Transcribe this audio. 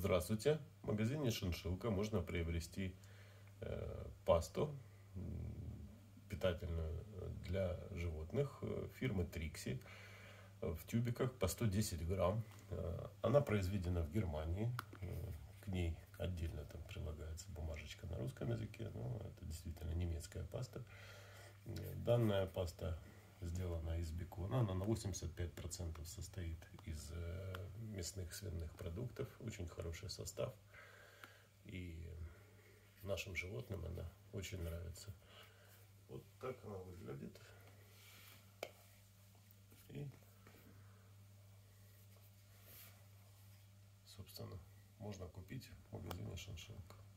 Здравствуйте! В магазине «Шиншилка» можно приобрести пасту питательную для животных фирмы Trixie в тюбиках по 110 грамм. Она произведена в Германии. К ней отдельно там прилагается бумажечка на русском языке. Но это действительно немецкая паста. Данная паста сделана из бекона. Она на 85% состоит из мясных свиных продуктов. Очень хороший состав. И нашим животным она очень нравится. Вот так она выглядит. И, собственно, можно купить в магазине «Шиншилка».